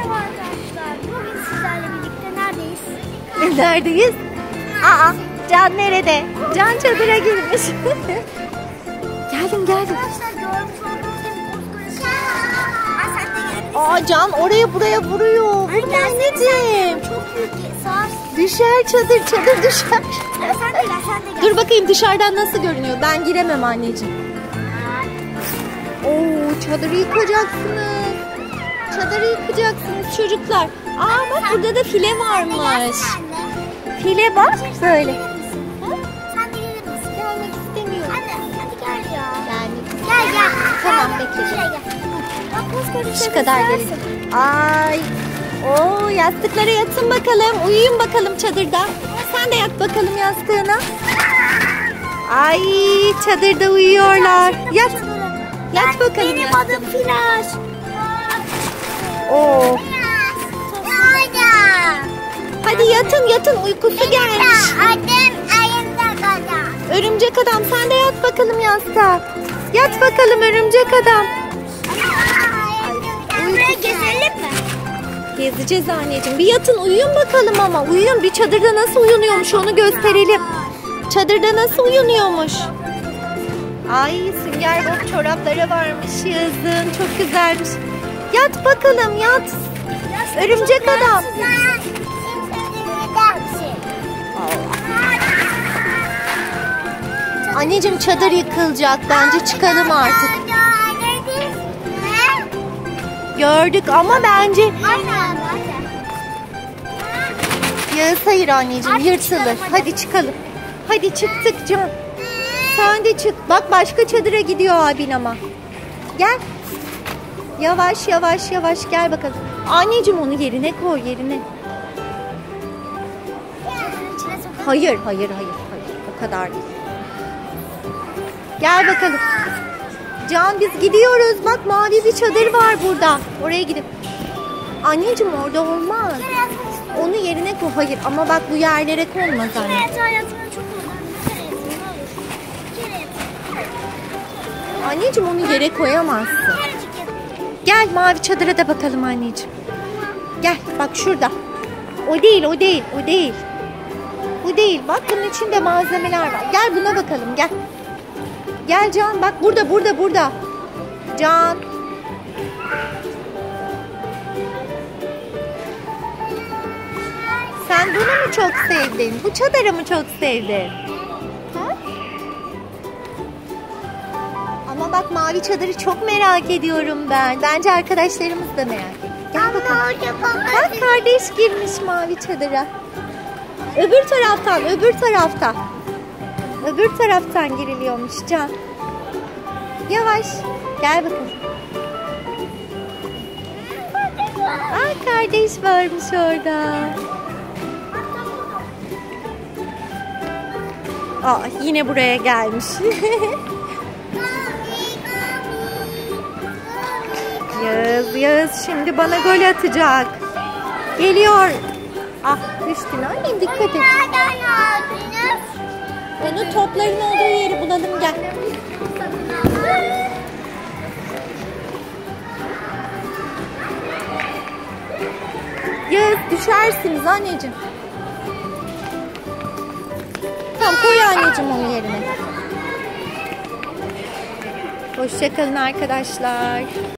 Merhaba arkadaşlar. Bugün sizlerle birlikte neredeyiz? Neredeyiz? Aa, Can nerede? Can çadıra girmiş. Geldim. Arkadaşlar görmüş olduğunuz gibi koskoca. Aa, Can oraya buraya vuruyor. Vurma anneciğim. Çok büyük sağ. Düşer çadır düşer. Sen de gel. Dur bakayım dışarıdan nasıl görünüyor. Ben giremem anneciğim. Oo, çadırı yıkacaksınız. Çadırı yıkacaksınız çocuklar. Aa bak burada da file varmış. File bak böyle. Sen de gelir misin? Gelmek istemiyorum. Anne hadi gel ya. Gel. Tamam Şuraya bekleyeceğim. gel. Bak koskoca Şu kadar gelin. Ay. Oo, yastıklara yatın bakalım. Uyuyun bakalım çadırda. Sen de yat bakalım yastığına. Ay çadırda uyuyorlar. Yat. Yat bakalım. Benim adım Flash. Oo. Hadi yatın uykusu gelmiş. Örümcek adam sen de yat bakalım yastığa. Yat bakalım örümcek adam. Buraya gezelim mi? Gezeceğiz anneciğim. Bir yatın uyuyun bakalım ama. Uyuyun, bir çadırda nasıl uyunuyormuş onu gösterelim. Çadırda nasıl uyunuyormuş. Ay sünger bob çorapları varmış Yağız'ın. Çok güzelmiş. Yat bakalım yat. Örümcek adam. Anneciğim çadır yıkılacak. Bence çıkalım artık. Gördük ama bence... Yağız hayır anneciğim yırtılır. Hadi çıkalım. Hadi çıktık Can. Sen de çık. Bak başka çadıra gidiyor abin ama. Gel. Yavaş gel bakalım. Anneciğim onu yerine koy yerine. Hayır. O kadar değil. Gel bakalım. Can biz gidiyoruz. Bak mavi bir çadır var burada. Oraya gidip. Anneciğim orada olmaz. Onu yerine koy. Hayır ama bak bu yerlere konmaz anne. Anneciğim onu yere koyamazsın. Gel mavi çadıra da bakalım anneciğim. Gel bak şurada. O değil. Bak bunun içinde malzemeler var. Gel buna bakalım gel. Gel Can bak burada. Can. Sen bunu mu çok sevdin? Bu çadırı mı çok sevdin? Ha? Ama bak mavi çadırı çok merak ediyorum ben. Bence arkadaşlarımız da merak ediyor. Gel bakalım. Bak kardeş girmiş mavi çadıra. Öbür taraftan giriliyormuş Can. Yavaş. Gel bakalım. Aa kardeş varmış orada. Aa yine buraya gelmiş. Yağız şimdi bana gol atacak. Geliyor. Ah düştün annem dikkat et. Onu topların olduğu yeri bulalım gel. Yağız düşersiniz anneciğim. Tamam koy anneciğim onun yerine. Hoşça kalın arkadaşlar.